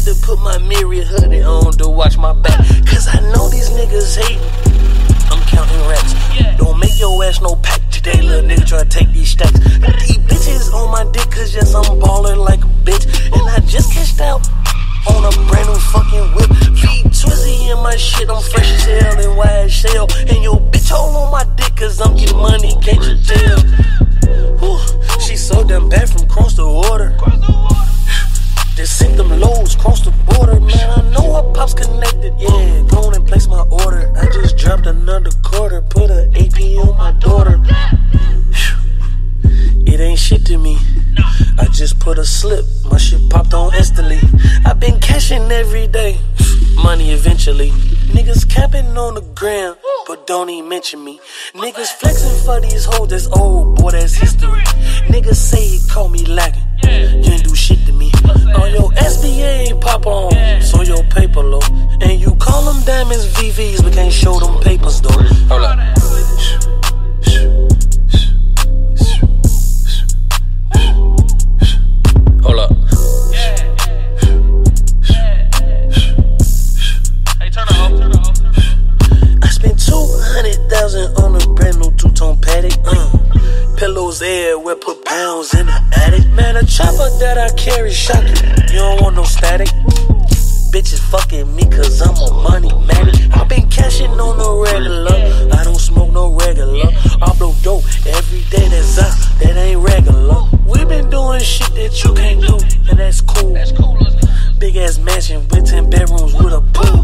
to put my myriad hoodie on to watch my back. Cause I know these niggas hate. I'm counting racks. Don't make your ass no pack today, little nigga try to take these stacks. These bitches on my dick cause yes, I'm ballin' like a bitch. And I just cashed out on a brand new fucking whip. Feet Twizzy in my shit, I'm fresh as hell and YSL. And your bitch hold on my dick cause I'm getting money, can't you tell? Whew, she so damn bad from cross the water. Just sent them loads cross the border. Man, I know her pops connected. Yeah, go on and place my order. I just dropped another quarter, put a AP on my daughter. It ain't shit to me. I just put a slip, my shit popped on instantly. I've been cashing every day, money eventually. Niggas capping on the gram, but don't even mention me. Niggas flexing for these hoes, that's old, boy, that's history. Niggas say he call me lacking, you ain't do shit to me. On your SBA ain't pop on, so your paper low. And you call them diamonds VVs, but can't show them papers though. Hold up. Hold up. Hey, turn it off. I spent 200,000 on a brand new two-tone paddock. Pillows everywhere, put pounds in the attic. Man, a chopper that I carry shocking. You don't want no static. Bitches fucking me cause I'm a money man. I've been cashing on the regular. I don't smoke no regular. I blow dope every day, that's up, that ain't regular. We been doing shit that you can't do, and that's cool. Big ass mansion with 10 bedrooms with a pool.